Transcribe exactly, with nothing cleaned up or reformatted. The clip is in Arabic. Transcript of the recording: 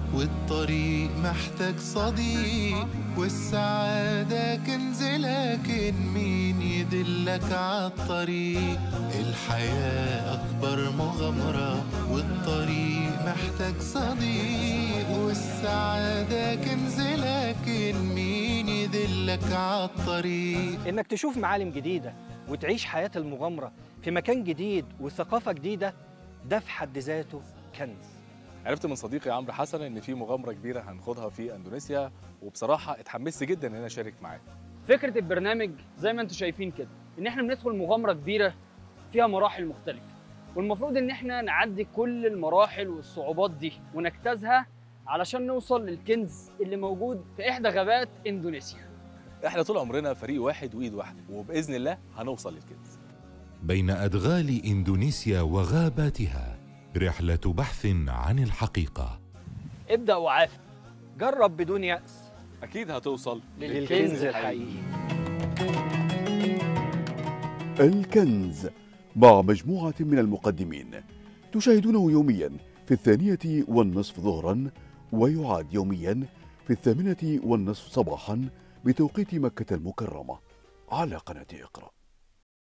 والطريق محتاج صديق، والسعادة كنز لكن مين يدلك عالطريق. الحياة أكبر مغامرة والطريق محتاج صديق، والسعادة كنز لكن مين يدلك عالطريق. إنك تشوف معالم جديدة وتعيش حياة المغامرة في مكان جديد وثقافة جديدة، ده في حد ذاته كنز. عرفت من صديقي عمرو حسن ان في مغامره كبيره هناخدها في اندونيسيا، وبصراحه اتحمست جدا ان انا اشارك معاه. فكره البرنامج زي ما انتم شايفين كده، ان احنا بندخل مغامره كبيره فيها مراحل مختلفه، والمفروض ان احنا نعدي كل المراحل والصعوبات دي ونجتازها علشان نوصل للكنز اللي موجود في احدى غابات اندونيسيا. احنا طول عمرنا فريق واحد وايد واحده، وباذن الله هنوصل للكنز. بين ادغال اندونيسيا وغاباتها رحلة بحث عن الحقيقة. ابدأ وعافر، جرب بدون يأس، أكيد هتوصل للكنز الحقيقي. الكنز مع مجموعة من المقدمين تشاهدونه يوميا في الثانية والنصف ظهرا، ويعاد يوميا في الثامنة والنصف صباحا بتوقيت مكة المكرمة على قناة اقرأ.